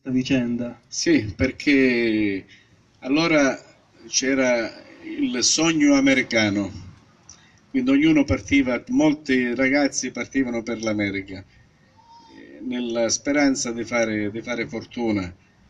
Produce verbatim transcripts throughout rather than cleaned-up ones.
questa vicenda. Sì, perché allora c'era il sogno americano, quindi ognuno partiva, molti ragazzi partivano per l'America, eh, nella speranza di fare, di fare fortuna,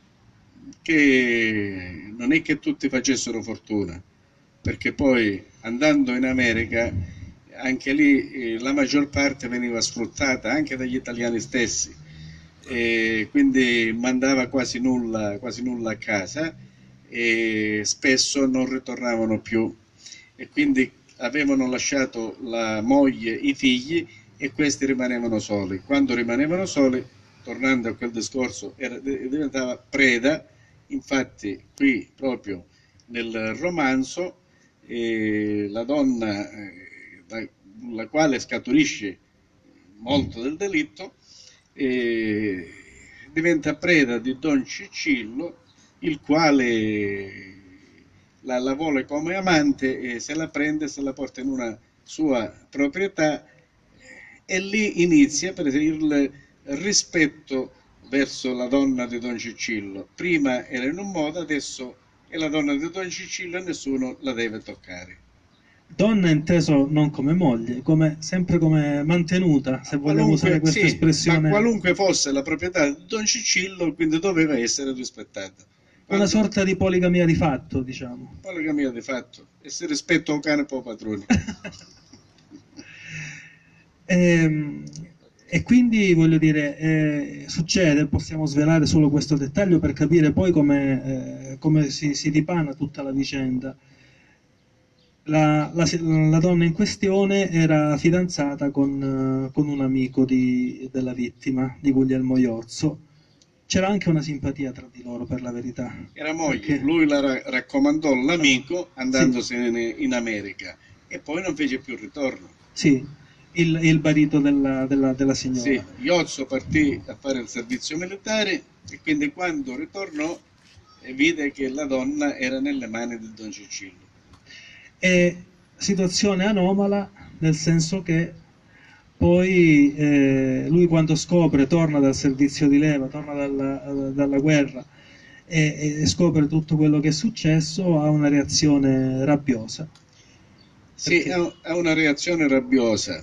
che non è che tutti facessero fortuna, perché poi andando in America anche lì eh, la maggior parte veniva sfruttata anche dagli italiani stessi, e quindi mandava quasi nulla, quasi nulla a casa e spesso non ritornavano più e quindi avevano lasciato la moglie, i figli e questi rimanevano soli. Quando rimanevano soli, tornando a quel discorso, era, diventava preda. Infatti qui proprio nel romanzo eh, la donna eh, da, la quale scaturisce molto del delitto eh, diventa preda di Don Cicillo, il quale la, la vuole come amante e se la prende, se la porta in una sua proprietà e lì inizia per esempio il rispetto verso la donna di Don Cicillo. Prima era in un modo, adesso è la donna di Don Cicillo e nessuno la deve toccare. Donna inteso non come moglie, come, sempre come mantenuta, se Ma vogliamo usare qualunque, questa sì, ma espressione, qualunque fosse la proprietà di Don Cicillo, quindi doveva essere rispettata. una Quando, sorta di poligamia di fatto, diciamo. poligamia di fatto, e si rispetta un cane per padroni. E, e quindi voglio dire, eh, succede, possiamo svelare solo questo dettaglio per capire poi come, eh, come si, si dipana tutta la vicenda. La, la, la donna in questione era fidanzata con, eh, con un amico di- della vittima, di Guglielmo Iorzo. C'era anche una simpatia tra di loro, per la verità, Era moglie, perché lui la ra- raccomandò all'amico sì, andandosene in America e poi non fece più ritorno. sì, il, il marito della, della- della Sì, signora. Iozzo partì a fare il servizio militare e quindi quando ritornò eh, vide che la donna era nelle mani di Don Cicillo. È situazione anomala, nel senso che poi eh, lui quando scopre, torna dal servizio di leva, torna dalla, dalla guerra e, e scopre tutto quello che è successo, ha una reazione rabbiosa. Sì, Perché ha ha una reazione rabbiosa,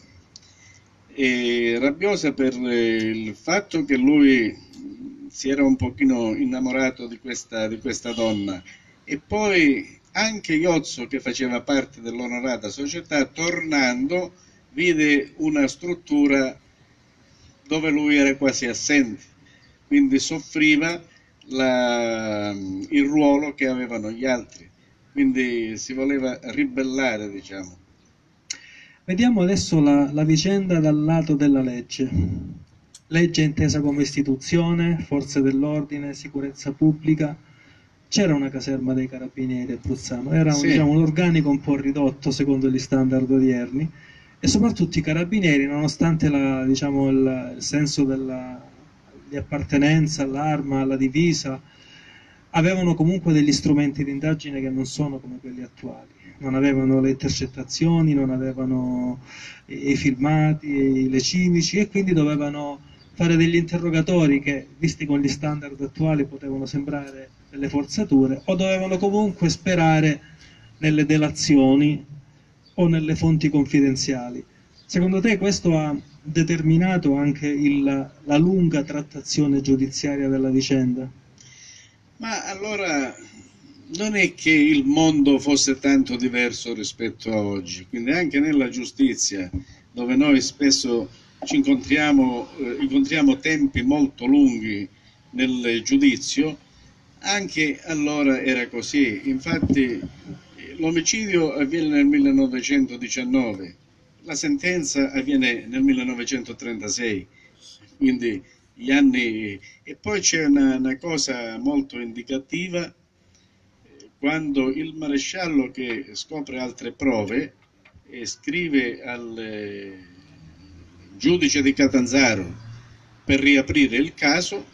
e rabbiosa per eh, il fatto che lui mh, si era un pochino innamorato di questa, di questa donna e poi anche Iozzo che faceva parte dell'onorata società tornando vide una struttura dove lui era quasi assente, quindi soffriva la, il ruolo che avevano gli altri, quindi si voleva ribellare, diciamo. vediamo adesso la, la vicenda dal lato della legge. Legge intesa come istituzione, forze dell'ordine, sicurezza pubblica. C'era una caserma dei carabinieri a Bruzzano, era un, Sì, diciamo, un organico un po' ridotto secondo gli standard odierni e soprattutto i carabinieri, nonostante la, diciamo, il, il senso della, di appartenenza all'arma, alla divisa, avevano comunque degli strumenti di indagine che non sono come quelli attuali. Non avevano le intercettazioni, non avevano i, i filmati, le cimici e quindi dovevano fare degli interrogatori che, visti con gli standard attuali, potevano sembrare delle forzature o dovevano comunque sperare nelle delazioni o nelle fonti confidenziali. Secondo te questo ha determinato anche il, la lunga trattazione giudiziaria della vicenda? ma allora non è che il mondo fosse tanto diverso rispetto a oggi, quindi anche nella giustizia, dove noi spesso ci incontriamo, eh, incontriamo tempi molto lunghi nel giudizio, anche allora era così. Infatti l'omicidio avviene nel millenovecentodiciannove, la sentenza avviene nel millenovecentotrentasei, quindi gli anni. E poi c'è una, una cosa molto indicativa, eh, quando il maresciallo che scopre altre prove e scrive al eh, giudice di Catanzaro per riaprire il caso,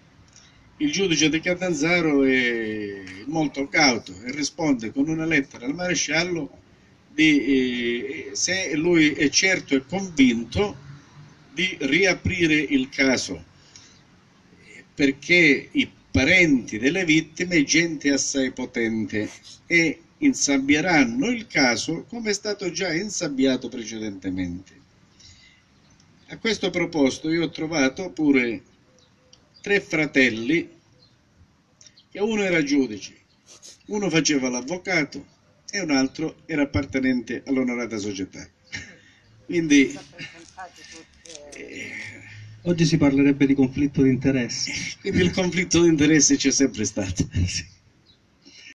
il giudice di Catanzaro è molto cauto e risponde con una lettera al maresciallo di, eh, se lui è certo e convinto di riaprire il caso. perché i parenti delle vittime, gente assai potente, e insabbieranno il caso come è stato già insabbiato precedentemente. A questo proposito io ho trovato pure tre fratelli, che uno era giudice, uno faceva l'avvocato e un altro era appartenente all'onorata società. Quindi eh, oggi si parlerebbe di conflitto di interessi. quindi il conflitto di interessi c'è sempre stato.